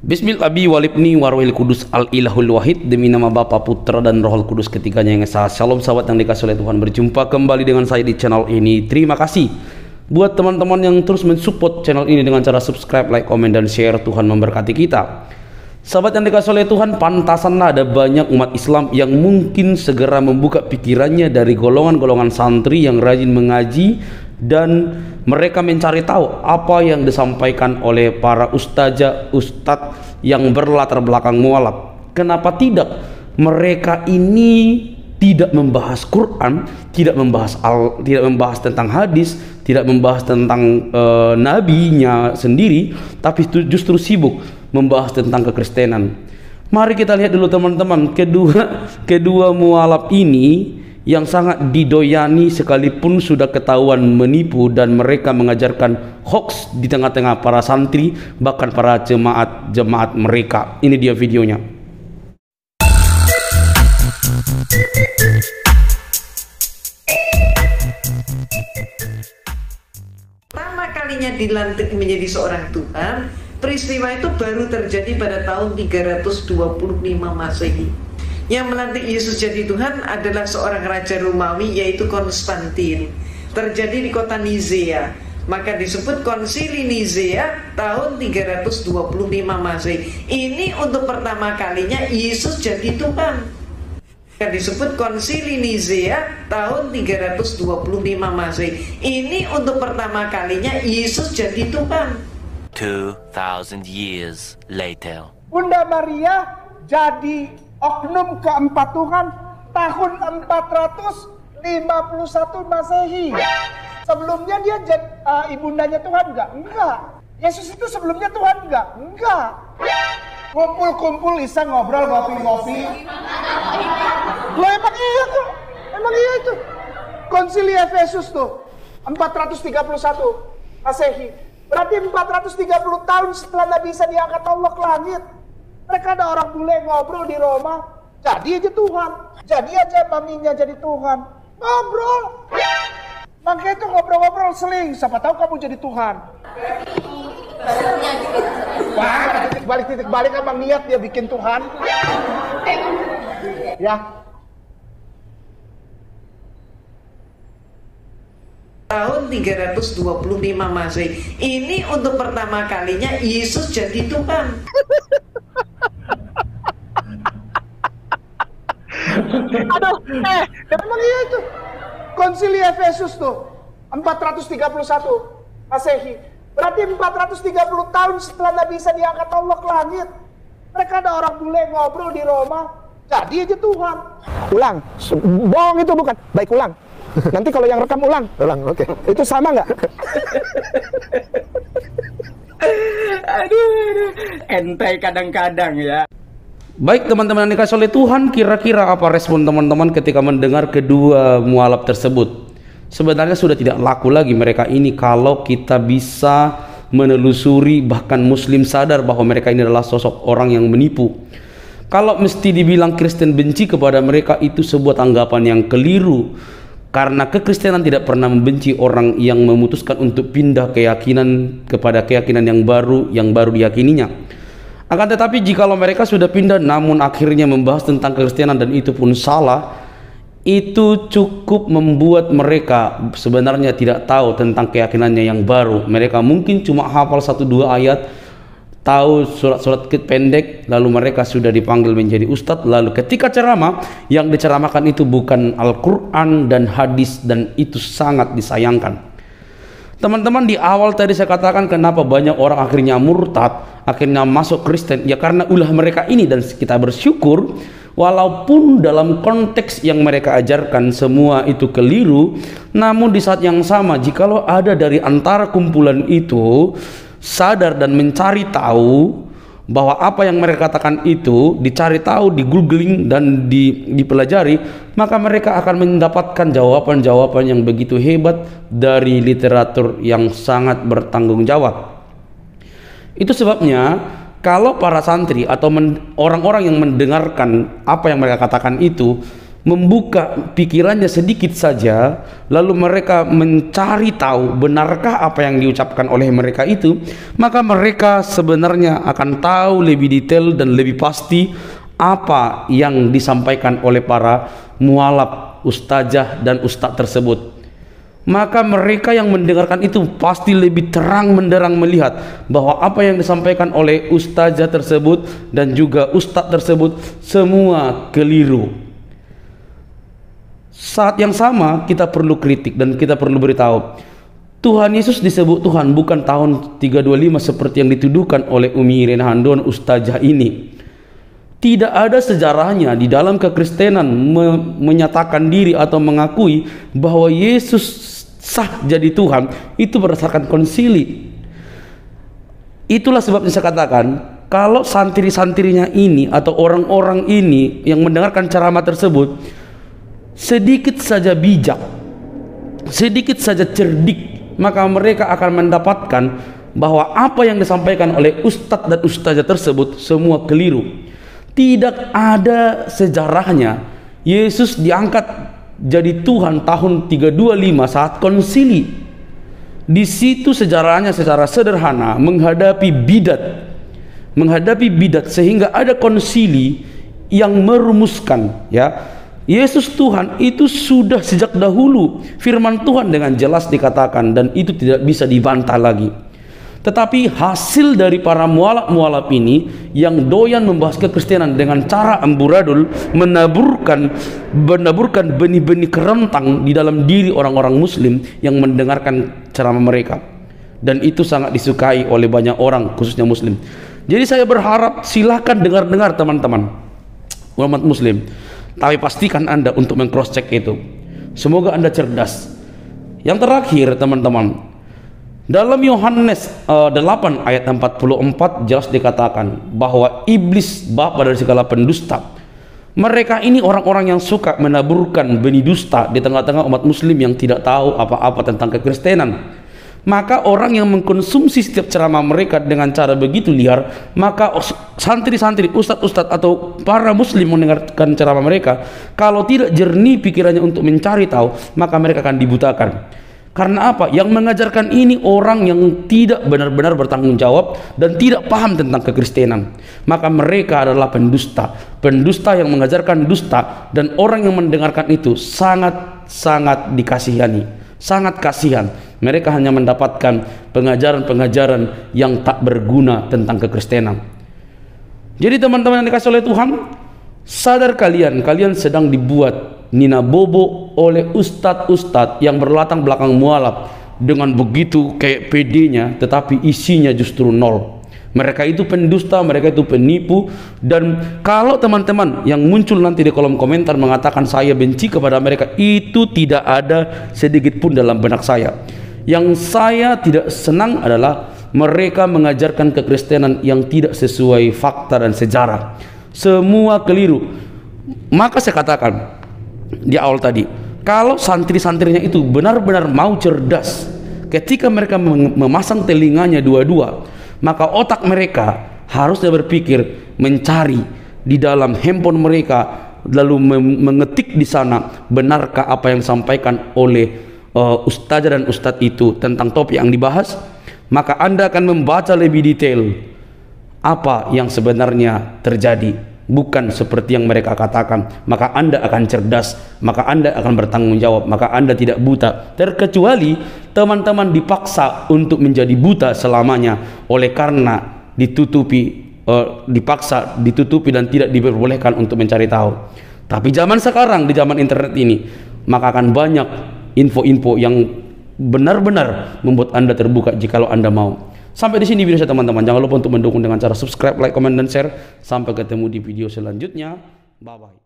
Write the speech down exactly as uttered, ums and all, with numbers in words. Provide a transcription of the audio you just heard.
Bismil abi walibni warwil kudus al ilahul wahid, demi nama Bapa, Putra dan Rohul Kudus ketiganya yang esa. Shalom sahabat yang dikasih oleh Tuhan, berjumpa kembali dengan saya di channel ini. Terima kasih buat teman-teman yang terus mensupport channel ini dengan cara subscribe, like, komen, dan share. Tuhan memberkati kita. Sahabat yang dikasih oleh Tuhan, pantasanlah ada banyak umat Islam yang mungkin segera membuka pikirannya dari golongan-golongan santri yang rajin mengaji dan mereka mencari tahu apa yang disampaikan oleh para ustazah, ustadz yang berlatar belakang mualaf. Kenapa tidak? Mereka ini tidak membahas Quran, tidak membahas al, tidak membahas tentang hadis, tidak membahas tentang e, nabinya sendiri, tapi justru sibuk membahas tentang kekristenan. Mari kita lihat dulu teman-teman, kedua kedua mualaf ini yang sangat didoyani sekalipun sudah ketahuan menipu dan mereka mengajarkan hoax di tengah-tengah para santri, bahkan para jemaat-jemaat mereka. Ini dia videonya. Pertama kalinya dilantik menjadi seorang Tuhan, peristiwa itu baru terjadi pada tahun tiga ratus dua puluh lima Masehi. Yang melantik Yesus jadi Tuhan adalah seorang raja Romawi, yaitu Konstantin. Terjadi di kota Nizea, maka disebut Konsili Nizea tahun tiga ratus dua puluh lima Masehi. Ini untuk pertama kalinya Yesus jadi Tuhan. Maka disebut Konsili Nizea tahun tiga ratus dua puluh lima Masehi. Ini untuk pertama kalinya Yesus jadi Tuhan. two thousand years later. Bunda Maria jadi oknum keempat Tuhan tahun empat ratus lima puluh satu Masehi. Sebelumnya dia jadi uh, ibundanya Tuhan enggak? Enggak. Yesus itu sebelumnya Tuhan enggak? Enggak. Kumpul-kumpul bisa ngobrol, ngopi-ngopi. Loh emang iya kok. Emang iya itu. Konsili Efesus tuh empat ratus tiga puluh satu Masehi. Berarti empat ratus tiga puluh tahun setelah Nabi Isa diangkat Allah ke langit. Mereka ada orang bule ngobrol di Roma, jadi aja Tuhan, jadi aja maminya jadi Tuhan, ngobrol. Makanya itu ngobrol-ngobrol seling, siapa tahu kamu jadi Tuhan. Wah, titik balik titik balik emang niat dia bikin Tuhan. Ya. Tahun tiga ratus dua puluh lima Masehi. Ini untuk pertama kalinya Yesus jadi Tuhan. Aduh, eh, emang iya itu. Konsili Efesus tuh empat ratus tiga puluh satu Masehi. Berarti empat ratus tiga puluh tahun setelah Nabi Isa diangkat Allah ke langit. Mereka ada orang bule ngobrol di Roma, jadi aja Tuhan. Ulang, bohong itu bukan. Baik, ulang. Nanti kalau yang rekam ulang. Ulang, oke. Okay. Itu sama nggak? Aduh, aduh, entai kadang-kadang ya. Baik teman-teman yang dikasih oleh Tuhan, kira-kira apa respon teman-teman ketika mendengar kedua mualaf tersebut? Sebenarnya sudah tidak laku lagi mereka ini kalau kita bisa menelusuri, bahkan Muslim sadar bahwa mereka ini adalah sosok orang yang menipu. Kalau mesti dibilang Kristen benci kepada mereka, itu sebuah tanggapan yang keliru. Karena kekristenan tidak pernah membenci orang yang memutuskan untuk pindah keyakinan kepada keyakinan yang baru, yang baru diyakininya. Akan tetapi jikalau mereka sudah pindah namun akhirnya membahas tentang kekristenan dan itu pun salah, itu cukup membuat mereka sebenarnya tidak tahu tentang keyakinannya yang baru. Mereka mungkin cuma hafal satu dua ayat, tahu surat-surat pendek, lalu mereka sudah dipanggil menjadi ustadz. Lalu ketika ceramah, yang diceramahkan itu bukan Al-Quran dan hadis, dan itu sangat disayangkan. Teman-teman, di awal tadi saya katakan kenapa banyak orang akhirnya murtad, akhirnya masuk Kristen, ya karena ulah mereka ini. Dan kita bersyukur walaupun dalam konteks yang mereka ajarkan semua itu keliru, namun di saat yang sama jikalau ada dari antara kumpulan itu sadar dan mencari tahu bahwa apa yang mereka katakan itu dicari tahu, di googling dan di, dipelajari, maka mereka akan mendapatkan jawaban-jawaban yang begitu hebat dari literatur yang sangat bertanggung jawab. Itu sebabnya kalau para santri atau orang-orang yang mendengarkan apa yang mereka katakan itu, membuka pikirannya sedikit saja, lalu mereka mencari tahu benarkah apa yang diucapkan oleh mereka itu, maka mereka sebenarnya akan tahu lebih detail dan lebih pasti apa yang disampaikan oleh para mualaf, ustazah dan ustadz tersebut. Maka mereka yang mendengarkan itu pasti lebih terang menderang melihat bahwa apa yang disampaikan oleh ustazah tersebut dan juga ustadz tersebut semua keliru. Saat yang sama kita perlu kritik dan kita perlu beritahu, Tuhan Yesus disebut Tuhan bukan tahun tiga dua lima seperti yang dituduhkan oleh Umi Irene Handon ustazah ini. Tidak ada sejarahnya di dalam kekristenan me menyatakan diri atau mengakui bahwa Yesus sah jadi Tuhan itu berdasarkan konsili. Itulah sebabnya saya katakan, kalau santri-santrinya ini atau orang-orang ini yang mendengarkan ceramah tersebut sedikit saja bijak, sedikit saja cerdik, maka mereka akan mendapatkan bahwa apa yang disampaikan oleh ustadz dan ustazah tersebut semua keliru. Tidak ada sejarahnya Yesus diangkat jadi Tuhan tahun tiga dua lima saat konsili. Di situ sejarahnya secara sederhana menghadapi bidat, menghadapi bidat sehingga ada konsili yang merumuskan, ya, Yesus Tuhan itu sudah sejak dahulu firman Tuhan dengan jelas dikatakan dan itu tidak bisa dibantah lagi. Tetapi hasil dari para mualaf-mualaf ini yang doyan membahas kekristenan dengan cara amburadul, menaburkan menaburkan benih-benih kerentang di dalam diri orang-orang muslim yang mendengarkan ceramah mereka, dan itu sangat disukai oleh banyak orang khususnya muslim. Jadi saya berharap silakan dengar-dengar teman-teman umat muslim, tapi pastikan Anda untuk meng-cross check itu. Semoga Anda cerdas. Yang terakhir teman-teman, dalam Yohanes uh, delapan ayat empat puluh empat jelas dikatakan bahwa iblis bapa dari segala pendusta. Mereka ini orang-orang yang suka menaburkan benih dusta di tengah-tengah umat muslim yang tidak tahu apa-apa tentang kekristenan. Maka orang yang mengkonsumsi setiap ceramah mereka dengan cara begitu liar, maka santri-santri, ustadz-ustadz atau para muslim mendengarkan ceramah mereka, kalau tidak jernih pikirannya untuk mencari tahu, maka mereka akan dibutakan. Karena apa? Yang mengajarkan ini orang yang tidak benar-benar bertanggung jawab dan tidak paham tentang kekristenan. Maka mereka adalah pendusta, pendusta yang mengajarkan dusta, dan orang yang mendengarkan itu sangat-sangat dikasihani, sangat kasihan. Mereka hanya mendapatkan pengajaran-pengajaran yang tak berguna tentang kekristenan. Jadi teman-teman yang dikasih oleh Tuhan, sadar kalian, kalian sedang dibuat nina bobo oleh ustadz-ustadz yang berlatar belakang mualaf dengan begitu kayak pedenya, tetapi isinya justru nol. Mereka itu pendusta, mereka itu penipu. Dan kalau teman-teman yang muncul nanti di kolom komentar mengatakan saya benci kepada mereka, itu tidak ada sedikit pun dalam benak saya. Yang saya tidak senang adalah mereka mengajarkan kekristenan yang tidak sesuai fakta dan sejarah. Semua keliru. Maka saya katakan di awal tadi, kalau santri-santrinya itu benar-benar mau cerdas, ketika mereka memasang telinganya dua-dua, maka otak mereka harusnya berpikir, mencari di dalam handphone mereka, lalu mengetik di sana benarkah apa yang disampaikan oleh uh, ustazah dan ustadz itu tentang topik yang dibahas. Maka Anda akan membaca lebih detail apa yang sebenarnya terjadi, bukan seperti yang mereka katakan. Maka Anda akan cerdas, maka Anda akan bertanggung jawab, maka Anda tidak buta. Terkecuali teman-teman dipaksa untuk menjadi buta selamanya oleh karena ditutupi, uh, dipaksa ditutupi dan tidak diperbolehkan untuk mencari tahu. Tapi zaman sekarang, di zaman internet ini, maka akan banyak info-info yang benar-benar membuat Anda terbuka jikalau Anda mau. Sampai di sini video saya teman-teman. Jangan lupa untuk mendukung dengan cara subscribe, like, comment, dan share. Sampai ketemu di video selanjutnya. Bye bye.